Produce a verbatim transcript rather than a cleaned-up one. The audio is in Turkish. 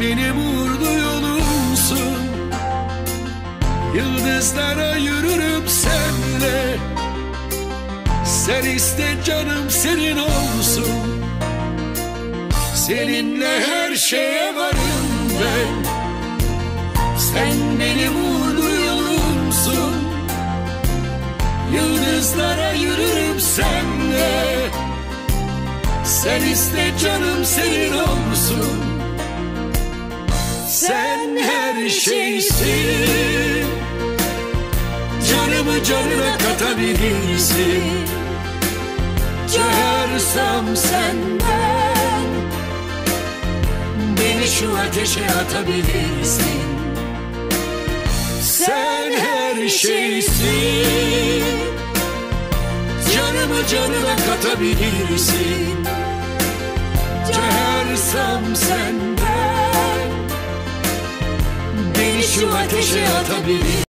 benim uğurlu yolumsun. Yıldızlara yürürüm senle. Sen iste canım senin olsun. Seninle her şeye varım ben. Sen benim uğurlu yolumsun. Yıldızlara yürürüm senle. Sen iste canım senin olsun. Sen her şeysin. Canımı canına katabilirsin. Çağırsam senden beni şu ateşe atabilirsin. Sen her şeysin. Canımı canına katabilirsin. Çağırsam senden beni şu ateşe atabilirsin.